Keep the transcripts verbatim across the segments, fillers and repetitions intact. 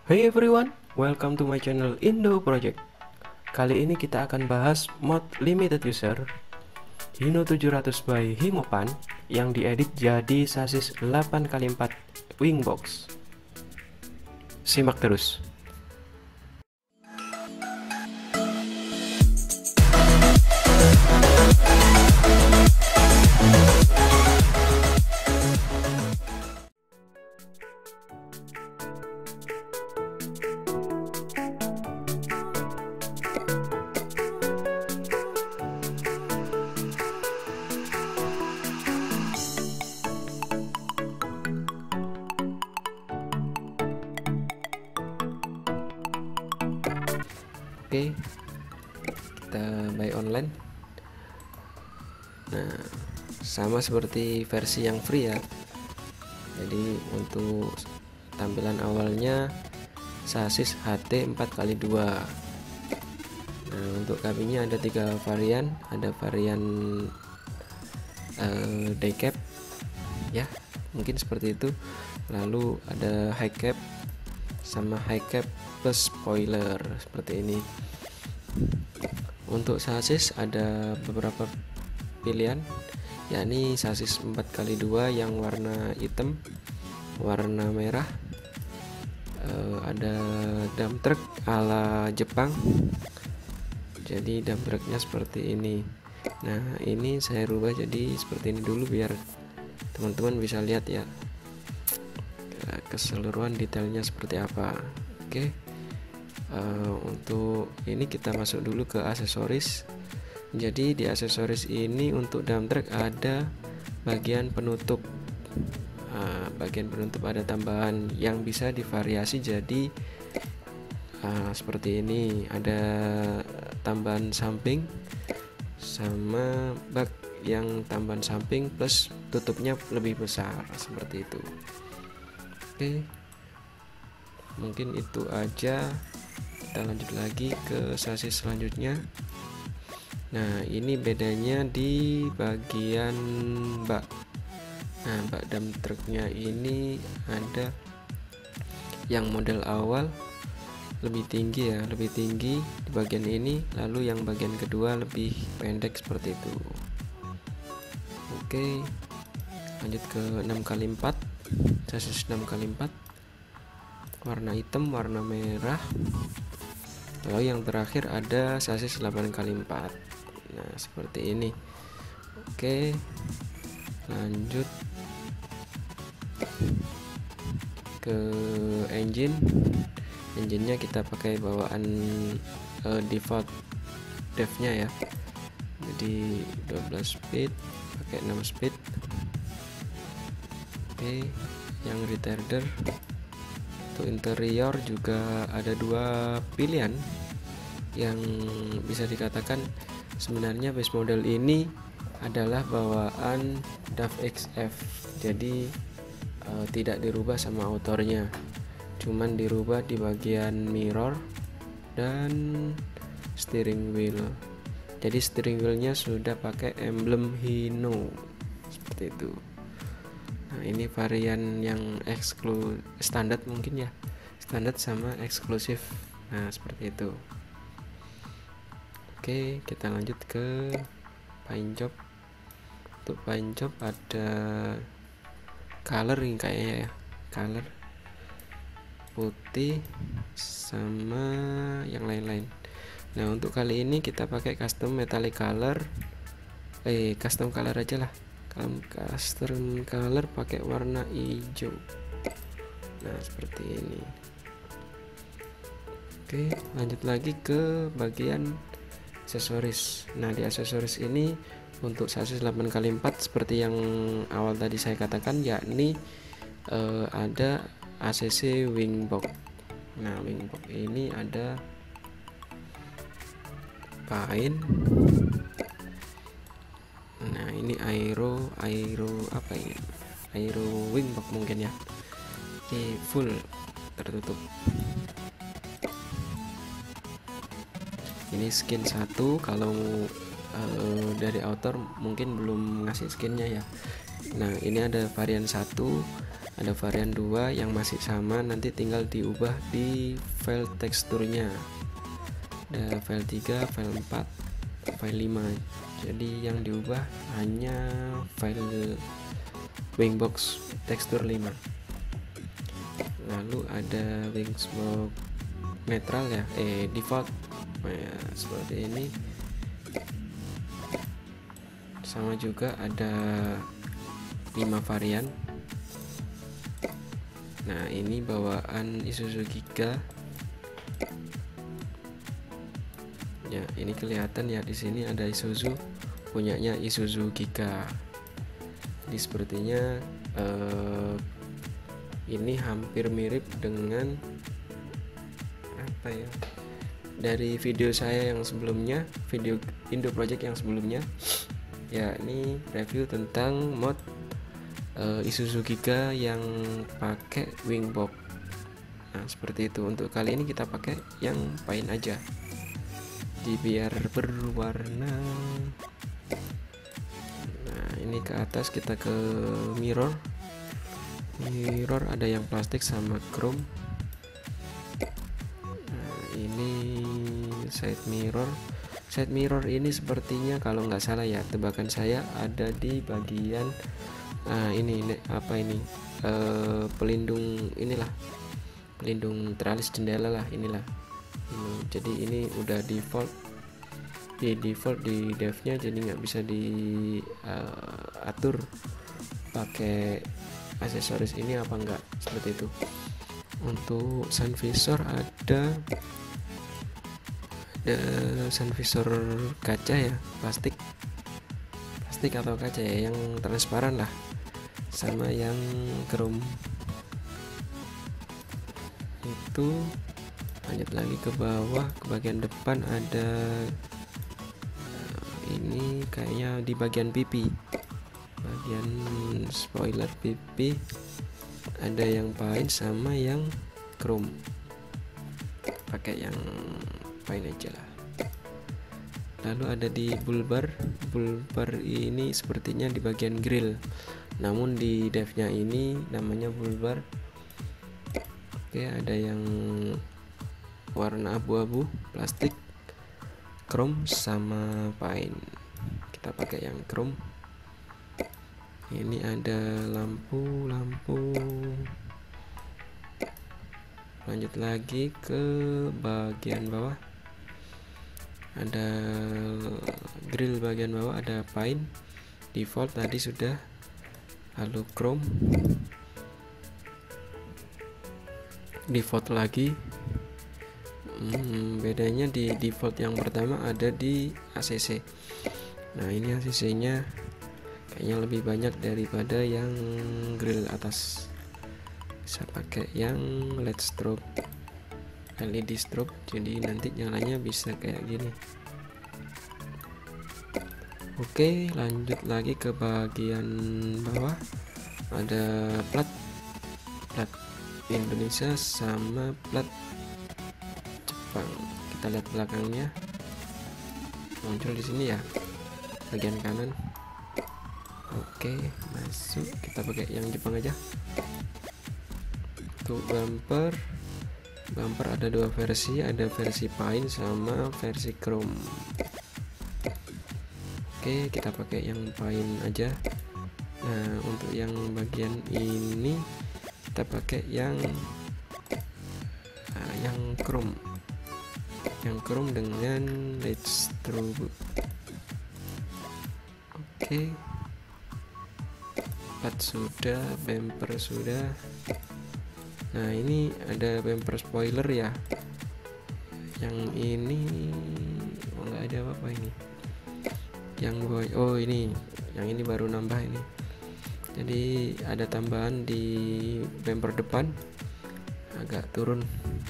Hey everyone, welcome to my channel Indo Project. Kali ini kita akan bahas mod limited user Hino tujuh ratus by Himopan yang diedit jadi sasis delapan kali empat Wingbox. Simak terus. Oke, kita buy online. Nah, sama seperti versi yang free ya. Jadi untuk tampilan awalnya sasis H T empat kali dua. Nah, untuk kabinnya ada tiga varian, ada varian uh, day cap ya, mungkin seperti itu. Lalu ada high cap sama high cap plus spoiler seperti ini. Untuk sasis ada beberapa pilihan, yakni sasis empat kali dua yang warna hitam, warna merah, uh, ada dump truck ala Jepang. Jadi dump trucknya seperti ini. Nah, ini saya rubah jadi seperti ini dulu biar teman-teman bisa lihat ya keseluruhan detailnya seperti apa. Oke, uh, untuk ini kita masuk dulu ke aksesoris. Jadi di aksesoris ini untuk dump truck ada bagian penutup. Uh, bagian penutup ada tambahan yang bisa divariasi jadi uh, seperti ini. Ada tambahan samping sama bak yang tambahan samping plus tutupnya lebih besar seperti itu. Oke, mungkin itu aja. Kita lanjut lagi ke sasis selanjutnya. Nah, ini bedanya di bagian bak. Nah, bak dump truknya ini ada yang model awal lebih tinggi ya, lebih tinggi di bagian ini, lalu yang bagian kedua lebih pendek seperti itu. Oke, lanjut ke enam kali empat. Sasis enam kali empat warna hitam, warna merah. Lalu yang terakhir ada sasis delapan kali empat. Nah, seperti ini. Oke, lanjut ke engine. Engine-nya kita pakai bawaan uh, default dev-nya ya. Jadi dua belas speed, pakai enam speed. Oke, yang retarder. Untuk interior juga ada dua pilihan yang bisa dikatakan sebenarnya base model ini adalah bawaan D A V X F. Jadi uh, tidak dirubah sama autornya, cuman dirubah di bagian mirror dan steering wheel. Jadi steering wheelnya sudah pakai emblem Hino seperti itu. Nah, ini varian yang eksklusif standar mungkin ya, standar sama eksklusif. Nah, seperti itu. Oke, kita lanjut ke paint job. Untuk paint job ada color ini kayaknya ya, color putih sama yang lain-lain. Nah, untuk kali ini kita pakai custom metallic color. Eh, custom color aja lah. Custom color pakai warna hijau. Nah, seperti ini. Oke, lanjut lagi ke bagian aksesoris. Nah, di aksesoris ini untuk sasis delapan kali empat seperti yang awal tadi saya katakan, yakni eh, ada A C C wingbox. Nah, wingbox ini ada paint. Nah, ini aero aero apa ini? Aero wingbox mungkin ya. Oke, full tertutup. Ini skin satu, kalau uh, dari author mungkin belum ngasih skinnya ya. Nah, ini ada varian satu Ada varian dua yang masih sama, nanti tinggal diubah di file teksturnya. Ada file tiga, file empat, file lima. Jadi yang diubah hanya file Wingbox tekstur lima. Lalu ada Wingbox netral ya, eh default ya, seperti ini. Sama juga ada lima varian. Nah, ini bawaan Isuzu Giga. Ya, ini kelihatan ya, di sini ada Isuzu, punyanya Isuzu Giga. Jadi sepertinya eh, ini hampir mirip dengan apa ya? Dari video saya yang sebelumnya, video Indo Project yang sebelumnya. Ya, ini review tentang mod uh, Isuzu Giga yang pakai Wingbox. Nah, seperti itu. Untuk kali ini kita pakai yang Paint aja, di biar berwarna. Nah, ini ke atas kita ke mirror. Mirror ada yang plastik sama chrome. Nah, ini side mirror. Side mirror ini sepertinya kalau nggak salah ya, tebakan saya ada di bagian nah ini, ini apa ini uh, pelindung inilah, pelindung teralis jendela lah inilah ini. Jadi ini udah default di default di devnya, jadi nggak bisa diatur uh, pakai aksesoris ini apa enggak, seperti itu. Untuk sun visor ada ada sun visor kaca ya, plastik plastik atau kaca ya, yang transparan lah, sama yang chrome itu. Lanjut lagi ke bawah, ke bagian depan ada uh, ini kayaknya di bagian pipi, bagian spoiler pipi ada yang paint sama yang chrome. Pakai yang paint aja lah. Lalu ada di bullbar. Bullbar ini sepertinya di bagian grill, namun di devnya ini namanya bullbar. Oke, ada yang warna abu-abu, plastik, chrome sama paint. Kita pakai yang chrome. Ini ada lampu-lampu. Lanjut lagi ke bagian bawah, ada grill bagian bawah, ada paint default tadi sudah, lalu chrome default lagi. hmm, bedanya di default yang pertama ada di A C C. Nah, ini A C C nya kayaknya lebih banyak daripada yang grill atas. Bisa pakai yang L E D strobe, L E D strobe, jadi nanti nyalanya bisa kayak gini. Oke, lanjut lagi ke bagian bawah, ada plat plat Indonesia sama plat Jepang. Kita lihat belakangnya, muncul di sini ya, bagian kanan. Oke, masuk. Kita pakai yang Jepang aja. Untuk bumper, bumper ada dua versi, ada versi paint sama versi chrome. Oke, kita pakai yang paint aja. Nah, untuk yang bagian ini kita pakai yang nah, yang chrome, yang chrome dengan L E D strobe. Oke, plat sudah, bumper sudah. Nah, ini ada bumper spoiler ya. Yang ini oh, nggak ada apa-apa ini. Yang boy, oh ini, yang ini baru nambah ini. Jadi ada tambahan di bumper depan, agak turun.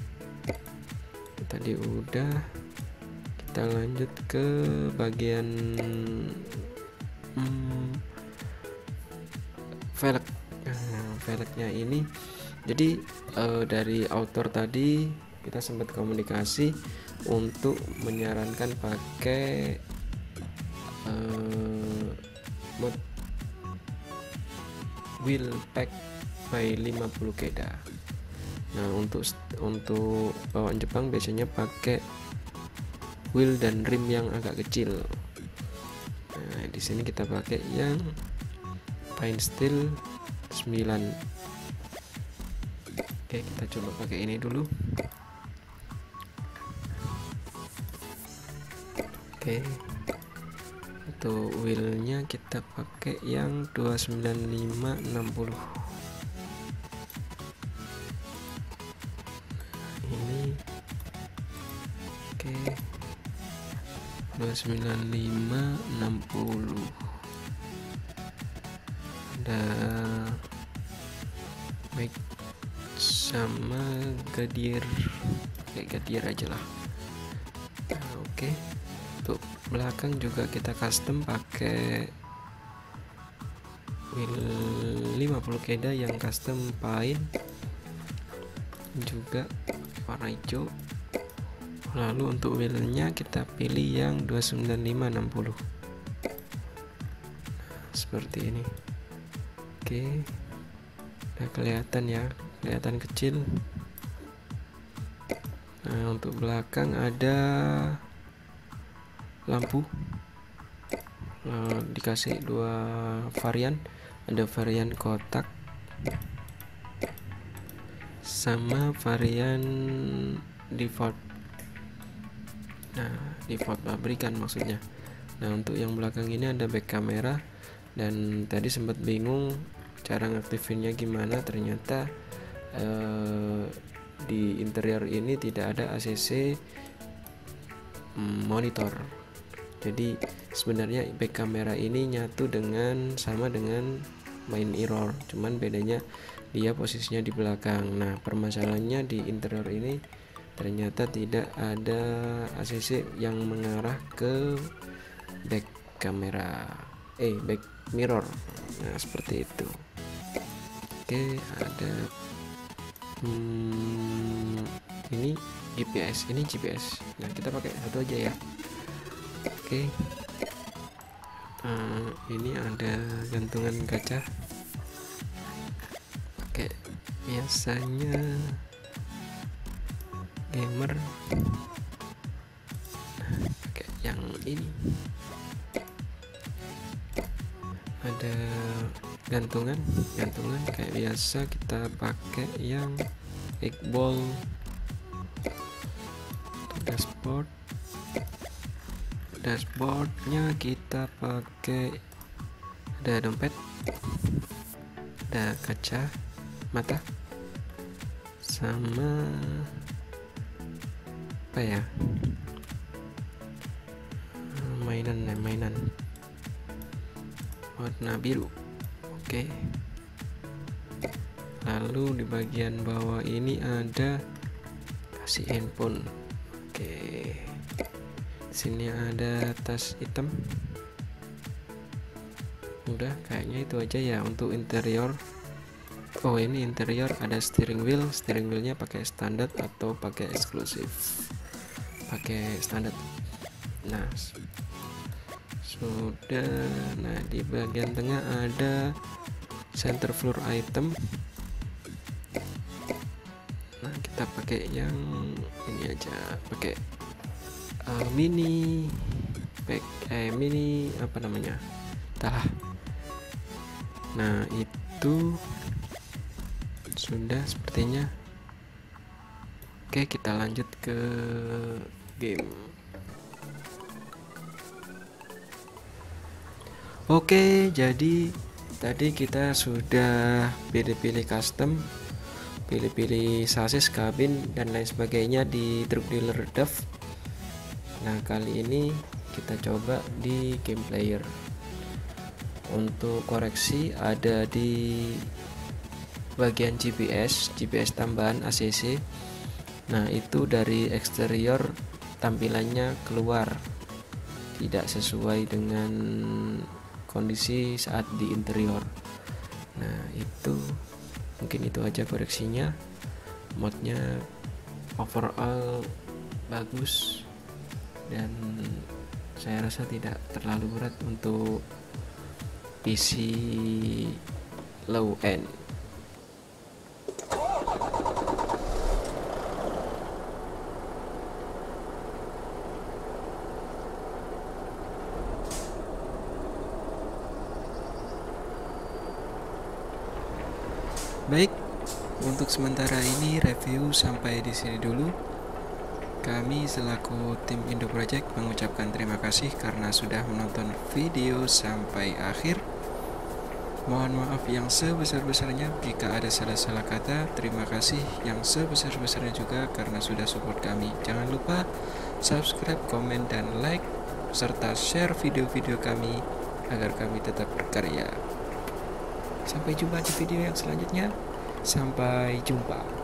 Tadi udah. Kita lanjut ke bagian hmm, velg. Nah, velgnya ini. Jadi uh, dari author tadi kita sempat komunikasi untuk menyarankan pakai uh, mod wheel pack by lima puluh keda. Nah, untuk untuk bawaan Jepang biasanya pakai wheel dan rim yang agak kecil. Nah, di sini kita pakai yang Pine Steel sembilan. Oke, kita coba pakai ini dulu. Oke, untuk wheelnya kita pakai yang dua sembilan lima enam puluh. Ini oke, dua sembilan lima enam puluh. Ada baik sama Goodyear, kayak Goodyear aja lah. Nah, oke, untuk belakang juga kita custom pakai wheel lima puluh keda yang custom Pine, juga warna hijau. Lalu untuk wheelnya kita pilih yang dua sembilan lima enam puluh. Nah, seperti ini. Oke, udah kelihatan ya, kelihatan kecil. Nah, untuk belakang ada lampu. Nah, dikasih dua varian, ada varian kotak sama varian default. Nah, default pabrikan maksudnya. Nah, untuk yang belakang ini ada back kamera, dan tadi sempat bingung cara ngaktifinnya gimana. Ternyata eh, di interior ini tidak ada A C C monitor. Jadi sebenarnya back kamera ini nyatu dengan sama dengan main mirror, cuman bedanya dia posisinya di belakang. Nah, permasalahannya di interior ini ternyata tidak ada A C C yang mengarah ke back kamera, eh back mirror. Nah, seperti itu. Oke, ada hmm, ini G P S, ini G P S. Nah, kita pakai satu aja ya. Oke, uh, ini ada gantungan kaca. Oke, biasanya gamer pakai yang ini. Ada gantungan gantungan kayak biasa kita pakai yang Iqbal. Dashboard dashboardnya kita pakai, ada dompet, ada kaca mata, sama apa ya, mainan mainan warna biru. Oke, lalu di bagian bawah ini ada kasih handphone. Oke, sini ada tas hitam. Udah, kayaknya itu aja ya untuk interior. Oh, ini interior ada steering wheel. Steering wheelnya pakai standar atau pakai eksklusif? Pakai standar. Nah, sudah. Nah, di bagian tengah ada center floor item. Nah, kita pakai yang ini aja, pakai uh, mini pack eh mini apa namanya, entahlah. Nah, itu sudah sepertinya. Oke, kita lanjut ke game. Oke, jadi tadi kita sudah pilih-pilih custom, pilih-pilih sasis, kabin, dan lain sebagainya di Truck Dealer Dev. Nah, kali ini kita coba di game player. Untuk koreksi ada di bagian G P S, G P S tambahan A C C. Nah, itu dari eksterior tampilannya keluar, tidak sesuai dengan kondisi saat di interior. Nah, itu mungkin itu aja koreksinya. Modnya overall bagus, dan saya rasa tidak terlalu berat untuk P C low end. Baik, untuk sementara ini review sampai di sini dulu. Kami selaku tim Indo Project mengucapkan terima kasih karena sudah menonton video sampai akhir. Mohon maaf yang sebesar-besarnya jika ada salah-salah kata. Terima kasih yang sebesar-besarnya juga karena sudah support kami. Jangan lupa subscribe, komen, dan like, serta share video-video kami agar kami tetap berkarya. Sampai jumpa di video yang selanjutnya. Sampai jumpa.